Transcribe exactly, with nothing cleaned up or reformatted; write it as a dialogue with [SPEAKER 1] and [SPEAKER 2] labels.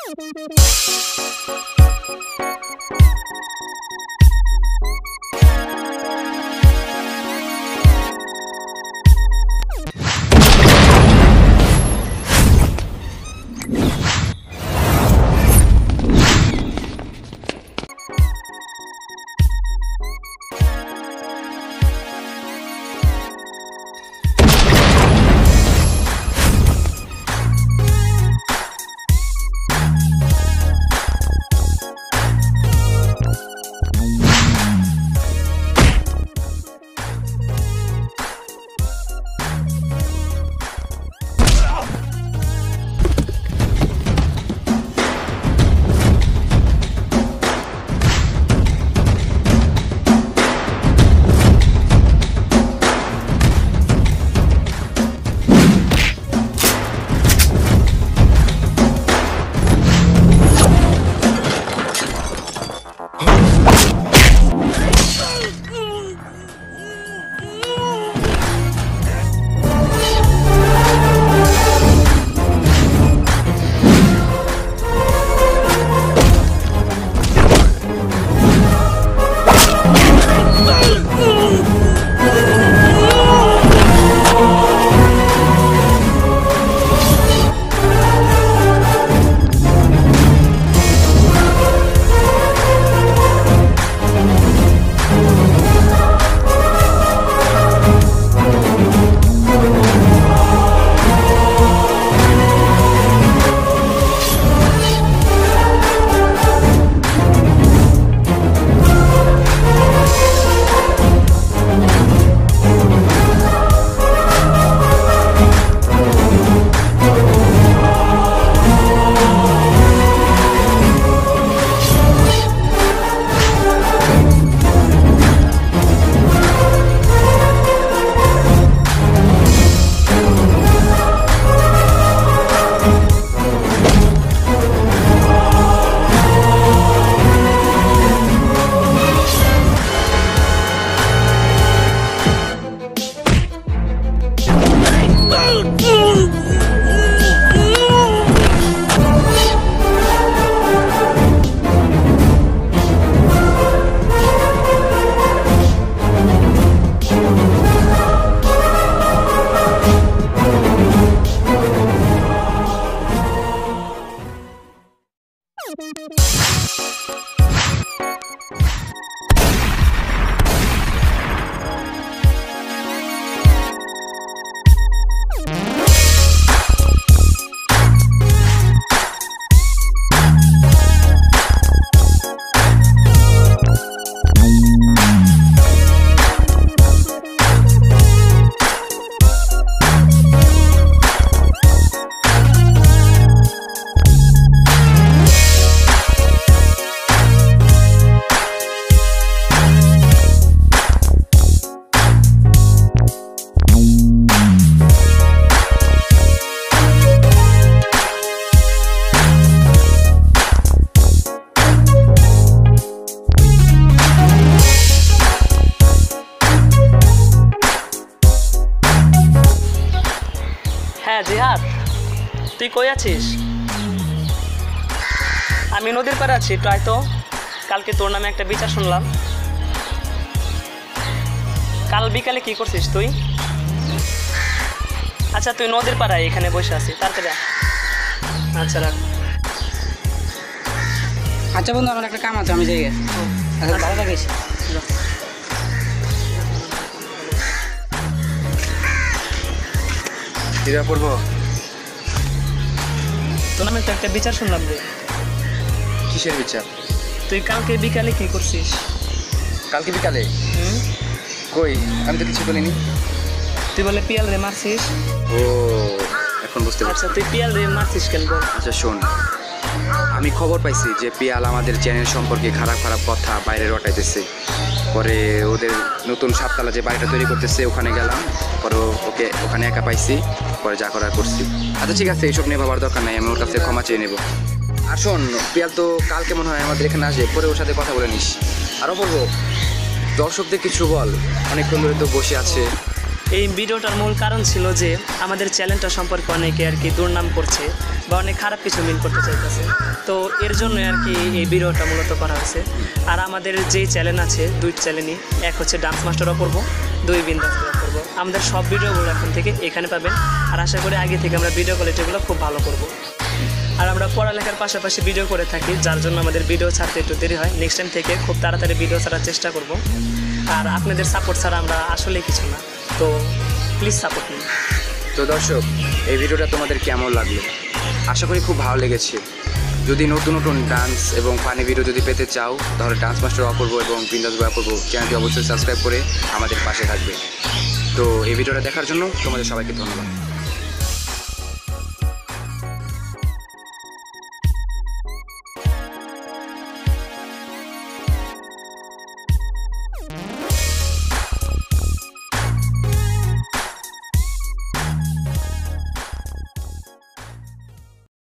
[SPEAKER 1] হ্যাঁ জিহাদ, তুই কই আছিস? আমি নদীর পাড়ে আছি, একটু আয় তো। কালকে তোর নামে একটা বিচার শুনলাম। কাল বিকালে কি করছিস তুই? আচ্ছা তুই নদীর পাড়ায় এখানে বসে আছিস, তাড়াতাড়ি। আচ্ছা রাখ।
[SPEAKER 2] আচ্ছা বন্ধু, আমার একটা কাম আছে, আমি যাই। আচ্ছা ভালো থাকিস।
[SPEAKER 3] কিরা পড়বো?
[SPEAKER 1] তোর নামে তো একটা বিচার শুনলাম রে।
[SPEAKER 3] কিসের বিচার?
[SPEAKER 1] তুই কালকে বিকালে কি করছিস?
[SPEAKER 3] কালকে বিকালে? হুম। কই, আমি তো কিছু বলিনি।
[SPEAKER 1] তুই বলে পিয়াল রে মারছিস।
[SPEAKER 3] ও এখন বুঝতে পারছি।
[SPEAKER 1] আচ্ছা তুই পিয়াল রে মারছিস কেন বল?
[SPEAKER 3] আচ্ছা শোন, আমি খবর পাইছি যে পিয়াল আমাদের চ্যানেল সম্পর্কে খারাপ খারাপ কথা বাইরে রটাইতেছে। পরে ওদের নতুন সাততলা যে বাড়িটা তৈরি করতেছে ওখানে গেলাম, পরে ওকে ওখানে একা পাইছি, পরে যা করার করছি। আচ্ছা ঠিক আছে, এইসব নিয়ে ভাবার দরকার নাই, আমি ওর কাছে ক্ষমা চেয়ে নেব। আর শোন, পিয়াল তো কালকে মনে হয় আমাদের এখানে আসবে, পরে ওর সাথে কথা বলে নিস। আরও বলবো, দর্শকদের কিছু বল, অনেকক্ষণ ধরে তো বসে আছে,
[SPEAKER 1] এই ভিডিওটার মূল কারণ ছিল যে আমাদের চ্যানেলটা সম্পর্কে অনেকে আর কি দুর্নাম করছে বা অনেক খারাপ কিছু মিন করতে চাইতেছে। তো এর জন্য আর কি এই ভিডিওটা মূলত করা হয়েছে। আর আমাদের যেই চ্যানেল আছে দুই চ্যানেলই, এক হচ্ছে ডান্স মাস্টার অপূর্ব, দুই বিন্দাস অপূর্ব। আমাদের সব ভিডিওগুলো এখন থেকে এখানে পাবেন। আর আশা করি আগে থেকে আমরা ভিডিও কোয়ালিটিগুলো খুব ভালো করব। আর আমরা পড়ালেখার পাশাপাশি ভিডিও করে থাকি, যার জন্য আমাদের ভিডিও ছাড়তে একটু দেরি হয়। নেক্সট টাইম থেকে খুব তাড়াতাড়ি ভিডিও ছাড়ার চেষ্টা করব। আর আপনাদের সাপোর্ট ছাড়া আমরা আসলে কিছু না, তো প্লিজ সাপোর্ট নিন।
[SPEAKER 3] তো দর্শক, এই ভিডিওটা তোমাদের কেমন লাগলো? আশা করি খুব ভালো লেগেছে। যদি নতুন নতুন ডান্স এবং ফানি ভিডিও যদি পেতে চাও, তাহলে ডান্স মাস্টার অপূর্ব এবং বিন্দাস বয় অপূর্ব চ্যানেলটি অবশ্যই সাবস্ক্রাইব করে আমাদের পাশে থাকবে। তো এই ভিডিওটা দেখার জন্য তোমাদের সবাইকে ধন্যবাদ।